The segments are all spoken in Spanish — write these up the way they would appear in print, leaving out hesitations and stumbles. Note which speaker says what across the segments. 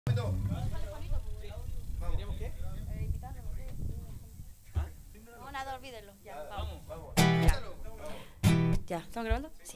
Speaker 1: ¿Teníamos qué?
Speaker 2: No, nada, olvídenlo. Ya, vamos.
Speaker 1: Vamos.
Speaker 2: Ya, ¿estamos grabando? Sí.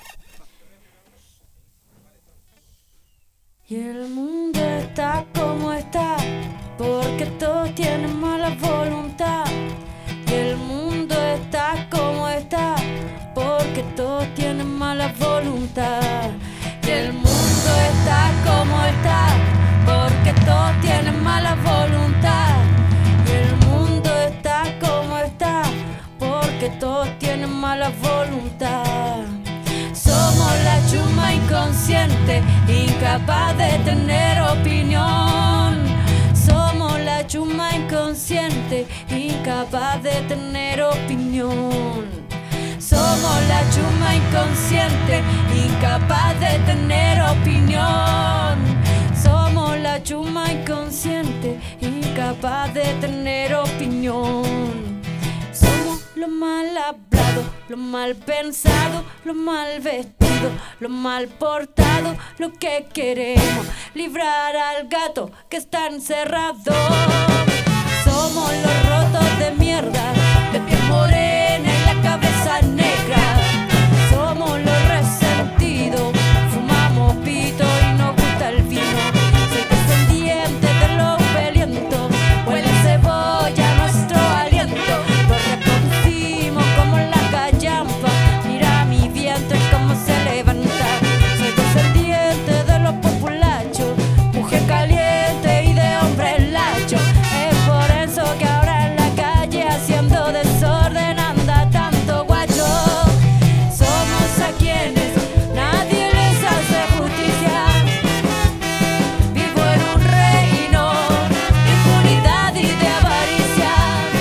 Speaker 3: Y el mundo está como está, porque todos tienen mala voluntad. Y el mundo está como está, porque todos tienen mala voluntad. Y el mundo está como está, porque todos tienen mala voluntad. Y el mundo está como está, porque todos tienen mala voluntad. Somos la chuma inconsciente, incapaz de tener opinión. Somos la chuma inconsciente, incapaz de tener opinión. Somos la chuma inconsciente, incapaz de tener opinión. Somos la chuma inconsciente, incapaz de tener opinión. Somos lo mal hablado, lo mal pensado, lo mal vestido, lo mal portado, lo que queremos, librar al gato que está encerrado. Somos los rotos de mierda, de piel morena y la cabeza negra. Somos los resentidos, fumamos pito y nos gusta el vino. Soy descendiente de los pelientos, huele cebolla nuestro aliento. Lo reconocimos como la callampa, mira mi vientre como se levanta. Soy descendiente de los populachos, mujer caliente y de hombre lacho. Es por eso que ahora en la calle haciendo desorden anda tanto guacho. Somos a quienes nadie les hace justicia. Vivo en un reino de impunidad y de avaricia.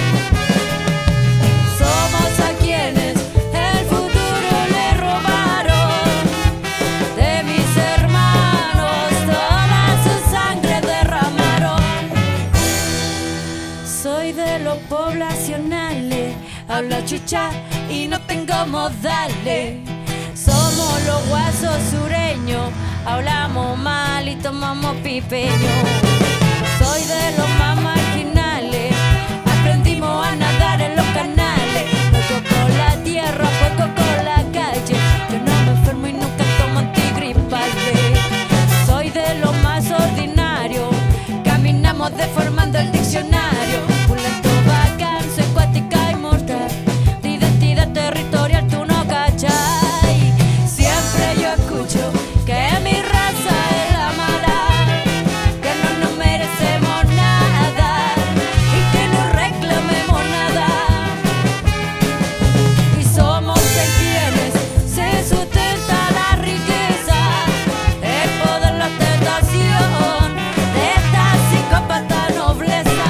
Speaker 3: Somos a quienes el futuro le robaron. De mis hermanos toda su sangre derramaron. Soy de los poblacionales, hablo chucha y no tengo modales. Somos los guasos sureños, hablamos mal y tomamos pipeño. Soy de los más marginales, aprendimos a nadar en los canales. Juego con la tierra, juego con la calle. Yo no me enfermo y nunca tomo antigripales. Soy de los más ordinarios, caminamos deformando el diccionario. Pulento, bacán, soy cuática y mortal, de identidad territorial tú no cachai. Siempre yo escucho que mi raza es la mala, que no nos merecemos nada y que no reclamemos nada. Y somos de quienes se sustenta la riqueza, el poder, la tentación de esta psicópata nobleza.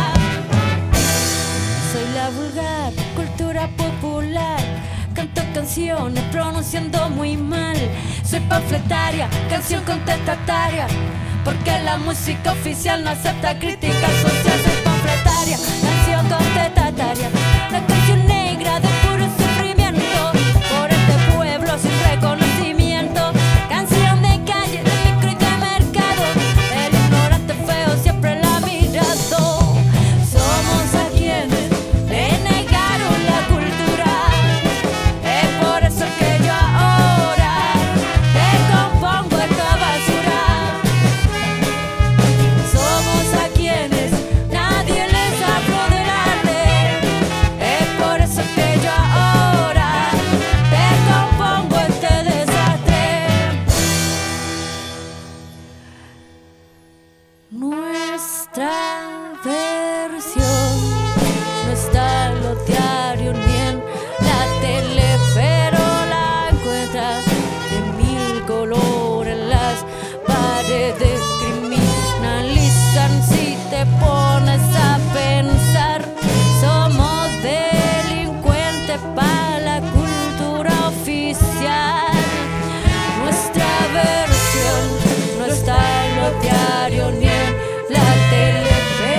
Speaker 3: Soy la vulgar cultura popular, canto canciones pronunciando muy mal. Soy panfletaria, canción contestataria, porque la música oficial no acepta crítica social. Soy panfletaria, canción contestataria, la canción negra de puro sufrimiento por este pueblo sin reconocimiento. Canción de calle, de micro y de mercado, el ignorante feo siempre la ha mirado. Somos a quienes le negaron la cultura, es por eso que yo ahora te compongo esta basura. Somos a quienes nadie les habló del arte, es por eso que yo ahora te compongo este desastre. Nuestra versión no está en los diarios ni en la tele, pero la encuentras de mil colores. Las paredes criminalizan si te pones a pensar. Somos delincuentes para la cultura oficial. Nuestra versión no está en los diarios ni en la tele,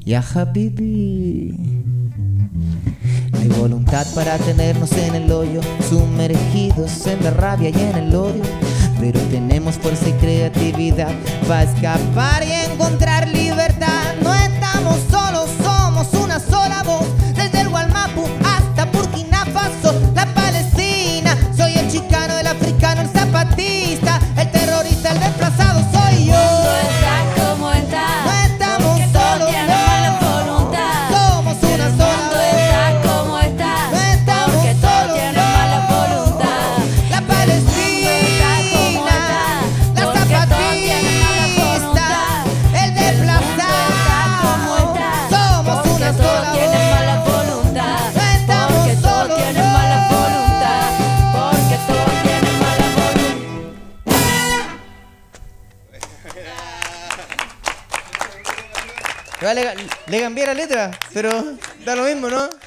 Speaker 4: Ya habibi. Hay voluntad para tenernos en el hoyo, sumergidos en la rabia y en el odio, pero tenemos fuerza y creatividad para escapar y encontrar libertad. No estamos solos, somos una sola voz, desde el Gualmapu hasta Burkina Faso, la Palestina. Soy el chicano, el africano, el zapatista, el terrorista, el desplazado soy yo.
Speaker 3: Todo está como está,
Speaker 4: No estamos
Speaker 3: porque todos
Speaker 4: solos,
Speaker 3: tienen
Speaker 4: no.
Speaker 3: mala voluntad.
Speaker 4: Somos una
Speaker 3: El
Speaker 4: sola
Speaker 3: mundo
Speaker 4: vez.
Speaker 3: está como está,
Speaker 4: No estamos
Speaker 3: porque todos
Speaker 4: solos,
Speaker 3: tienen
Speaker 4: no.
Speaker 3: mala voluntad.
Speaker 4: La
Speaker 3: El mundo está como
Speaker 4: Palestina,
Speaker 3: está,
Speaker 4: la
Speaker 3: porque todos tienen mala
Speaker 4: zapatista,
Speaker 3: voluntad.
Speaker 4: el desplazado.
Speaker 3: Como está,
Speaker 4: Somos
Speaker 3: porque
Speaker 4: una
Speaker 3: todos
Speaker 4: sola
Speaker 3: tienen
Speaker 4: voz.
Speaker 3: mala voluntad.
Speaker 4: No estamos
Speaker 3: Porque todos
Speaker 4: solos,
Speaker 3: tienen
Speaker 4: no.
Speaker 3: mala voluntad. Porque todos tienen mala voluntad.
Speaker 4: Le cambié la letra, pero da lo mismo, ¿no?